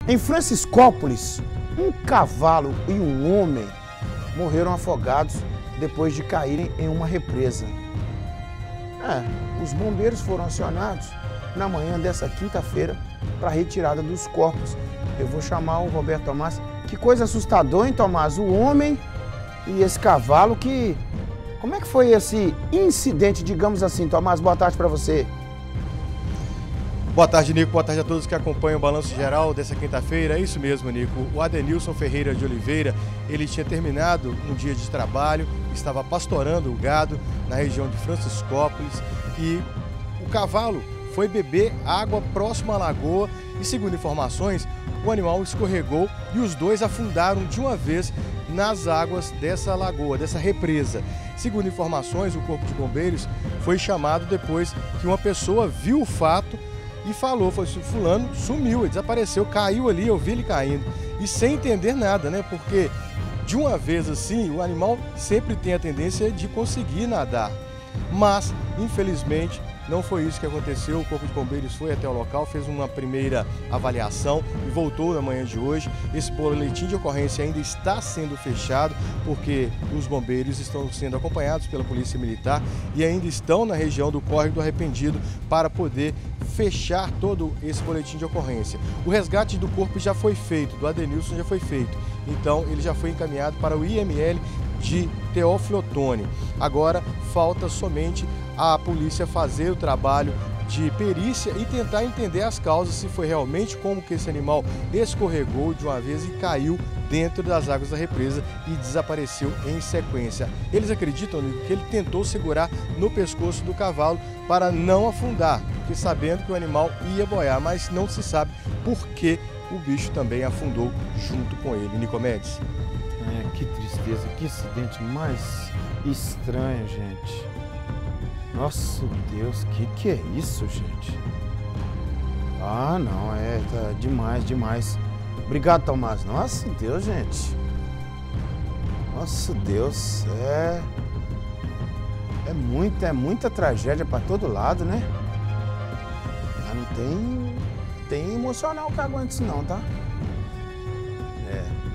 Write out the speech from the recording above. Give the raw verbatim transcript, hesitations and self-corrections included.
Em Franciscópolis, um cavalo e um homem morreram afogados depois de caírem em uma represa. É, os bombeiros foram acionados na manhã dessa quinta-feira para a retirada dos corpos. Eu vou chamar o Roberto Tomás. Que coisa assustadora, hein, Tomás? O homem e esse cavalo que... Como é que foi esse incidente, digamos assim, Tomás? Boa tarde para você. Boa tarde, Nico. Boa tarde a todos que acompanham o Balanço Geral dessa quinta-feira. É isso mesmo, Nico. O Adenilson Ferreira de Oliveira, ele tinha terminado um dia de trabalho, estava pastorando o gado na região de Franciscópolis e o cavalo foi beber água próximo à lagoa e, segundo informações, o animal escorregou e os dois afundaram de uma vez nas águas dessa lagoa, dessa represa. Segundo informações, o Corpo de Bombeiros foi chamado depois que uma pessoa viu o fato e falou, foi assim, fulano sumiu, ele desapareceu, caiu ali, eu vi ele caindo. E sem entender nada, né? Porque de uma vez assim, o animal sempre tem a tendência de conseguir nadar. Mas, infelizmente, não foi isso que aconteceu. O Corpo de Bombeiros foi até o local, fez uma primeira avaliação e voltou na manhã de hoje. Esse boletim de ocorrência ainda está sendo fechado porque os bombeiros estão sendo acompanhados pela Polícia Militar e ainda estão na região do Córrego do Arrependido para poder fechar todo esse boletim de ocorrência. O resgate do corpo já foi feito, do Adenilson já foi feito. Então ele já foi encaminhado para o I M L de Teófilo Otoni. Agora falta somente a polícia fazer o trabalho de perícia e tentar entender as causas, se foi realmente como que esse animal escorregou de uma vez e caiu dentro das águas da represa e desapareceu em sequência. Eles acreditam, Nico, que ele tentou segurar no pescoço do cavalo para não afundar, porque sabendo que o animal ia boiar, mas não se sabe por que o bicho também afundou junto com ele. Nicomedes. É, que tristeza, que acidente mais estranho, gente. Nossa Deus, que que é isso, gente? Ah, não, é tá demais, demais. Obrigado, Tomás. Nossa Deus, gente. Nossa Deus, é... É muita, é muita tragédia para todo lado, né? Mas não tem... Tem emocional que aguenta isso não, tá? É...